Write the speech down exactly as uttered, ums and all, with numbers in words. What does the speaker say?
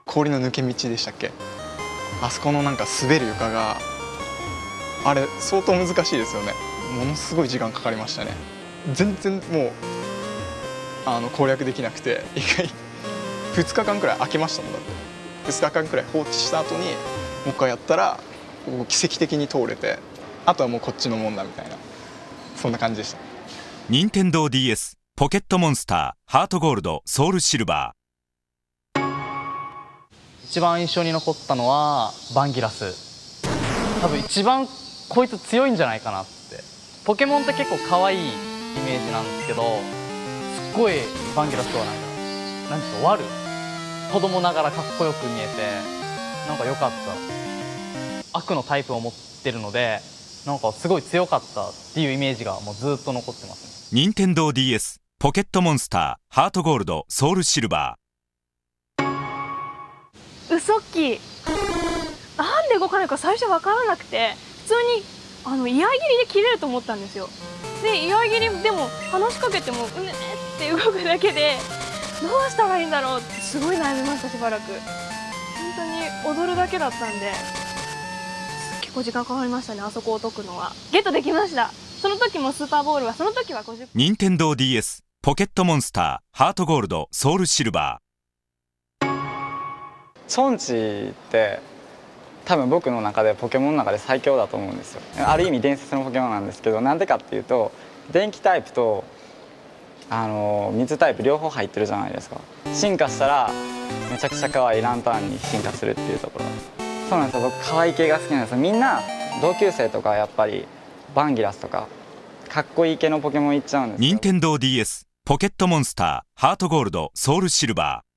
氷の抜け道でしたっけ、あそこのなんか滑る床があれ相当難しいですよね。ものすごい時間かかりましたね。全然もうあの攻略できなくて一回ふつかかんくらい空けましたもん。だってふつかかんくらい放置した後にもう一回やったら奇跡的に通れて、あとはもうこっちのもんだみたいな、そんな感じでした。 任天堂 ディーエス ポケットモンスターハートゴールドソウルシルバー。 一番印象に残ったのはバンギラス。多分一番こいつ強いんじゃないかなって。ポケモンって結構可愛いイメージなんですけど、すっごいバンギラスはなんか何ですか、悪子供ながらかっこよく見えて、なんか良かった。悪のタイプを持ってるので、なんかすごい強かったっていうイメージがもうずっと残ってますね。 任天堂 ディーエス ポケットモンスターハートゴールドソウルシルバー。ウソッキなんで動かないか最初分からなくて、普通にあの居合切りで切れると思ったんですよ。で居合切りでも話しかけてもうねって動くだけで、どうしたらいいんだろうってすごい悩みました。しばらく本当に踊るだけだったんで結構時間かかりましたね。あそこを解くのはゲットできました。その時もスーパーボールはその時はごじゅう。 任天堂 ディーエス ポケットモンスターハートゴールドソウルシルバー。 チョンチって多分僕の中でポケモンの中で最強だと思うんですよ。ある意味伝説のポケモンなんですけど、なんでかっていうと電気タイプとあの水タイプ両方入ってるじゃないですか。進化したらめちゃくちゃ可愛いランタンに進化するっていうところ。そうなんですよ、僕可愛い系が好きなんですよ。みんな同級生とかやっぱりバンギラスとかかっこいい系のポケモンいっちゃうんですよ。 任天堂 ディーエス ポケットモンスターハートゴールドソウルシルバー。